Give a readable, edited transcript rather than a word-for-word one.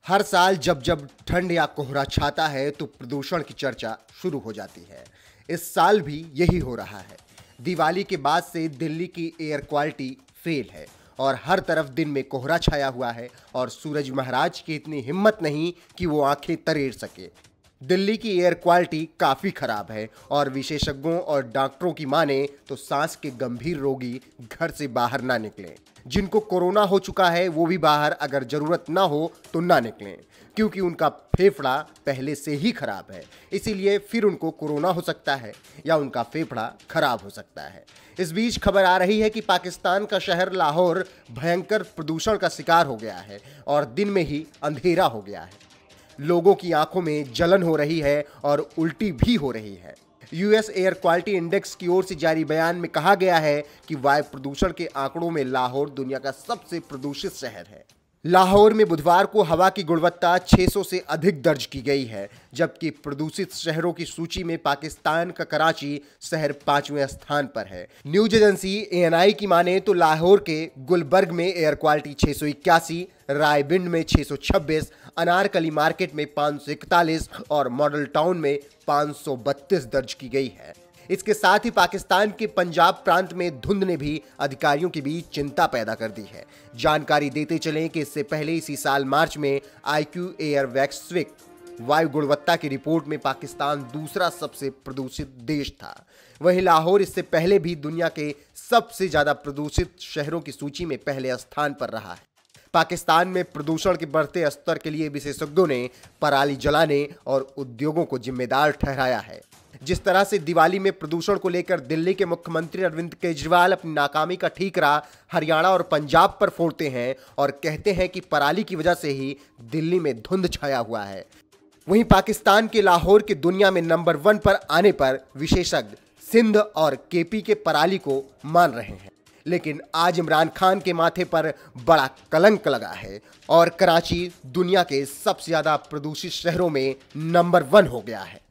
हर साल जब जब ठंड या कोहरा छाता है तो प्रदूषण की चर्चा शुरू हो जाती है। इस साल भी यही हो रहा है। दिवाली के बाद से दिल्ली की एयर क्वालिटी फेल है और हर तरफ दिन में कोहरा छाया हुआ है और सूरज महाराज की इतनी हिम्मत नहीं कि वो आंखें तरेड़ सके। दिल्ली की एयर क्वालिटी काफ़ी खराब है और विशेषज्ञों और डॉक्टरों की माने तो सांस के गंभीर रोगी घर से बाहर ना निकलें। जिनको कोरोना हो चुका है वो भी बाहर अगर जरूरत ना हो तो ना निकलें, क्योंकि उनका फेफड़ा पहले से ही खराब है। इसीलिए फिर उनको कोरोना हो सकता है या उनका फेफड़ा खराब हो सकता है। इस बीच खबर आ रही है कि पाकिस्तान का शहर लाहौर भयंकर प्रदूषण का शिकार हो गया है और दिन में ही अंधेरा हो गया है। लोगों की आंखों में जलन हो रही है और उल्टी भी हो रही है। यूएस एयर क्वालिटी इंडेक्स की ओर से जारी बयान में कहा गया है कि वायु प्रदूषण के आंकड़ों में लाहौर दुनिया का सबसे प्रदूषित शहर है। लाहौर में बुधवार को हवा की गुणवत्ता 600 से अधिक दर्ज की गई है, जबकि प्रदूषित शहरों की सूची में पाकिस्तान का कराची शहर 5वें स्थान पर है। न्यूज एजेंसी एएनआई की माने तो लाहौर के गुलबर्ग में एयर क्वालिटी 681, रायबिंड में 626, अनारकली मार्केट में 541 और मॉडल टाउन में 532 दर्ज की गई है। इसके साथ ही पाकिस्तान के पंजाब प्रांत में धुंध ने भी अधिकारियों के बीच चिंता पैदा कर दी है। जानकारी देते चलें कि इससे पहले इसी साल मार्च में IQ एयर वैश्विक वायु गुणवत्ता की रिपोर्ट में पाकिस्तान दूसरा सबसे प्रदूषित देश था। वहीं लाहौर इससे पहले भी दुनिया के सबसे ज्यादा प्रदूषित शहरों की सूची में पहले स्थान पर रहा है। पाकिस्तान में प्रदूषण के बढ़ते स्तर के लिए विशेषज्ञों ने पराली जलाने और उद्योगों को जिम्मेदार ठहराया है। जिस तरह से दिवाली में प्रदूषण को लेकर दिल्ली के मुख्यमंत्री अरविंद केजरीवाल अपनी नाकामी का ठीकरा हरियाणा और पंजाब पर फोड़ते हैं और कहते हैं कि पराली की वजह से ही दिल्ली में धुंध छाया हुआ है, वहीं पाकिस्तान के लाहौर के दुनिया में नंबर 1 पर आने पर विशेषज्ञ सिंध और केपी के पराली को मान रहे हैं। लेकिन आज इमरान खान के माथे पर बड़ा कलंक लगा है और कराची दुनिया के सबसे ज्यादा प्रदूषित शहरों में नंबर 1 हो गया है।